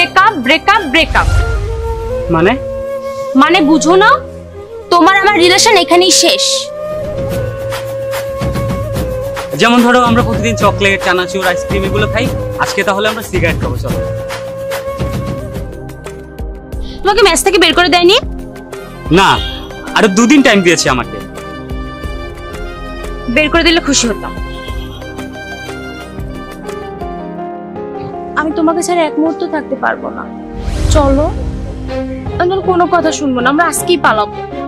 Breakup breakup breakup. মানে? মানে বুঝো না? তোমার আমার রিলেশন এখানেই শেষ। যেমন ধরো আমরা প্রতিদিন চকলেট, চানাচুর, আইসক্রিম এগুলো খাই, আজকে তাহলে আমরা সিগারেট খাবো, চলো। তোমাকে ম্যাচ থেকে বের করে দেয়নি? না, আরো 2 দিন টাইম দিয়েছে আমাকে। বের করে দিলে খুশি হতাম। আমি তোমাকে ছাড়া এক মুহূর্ত থাকতে পারবো না, চলো। আমি কোনো কথা শুনবো না, আমরা আজকেই পালাবো।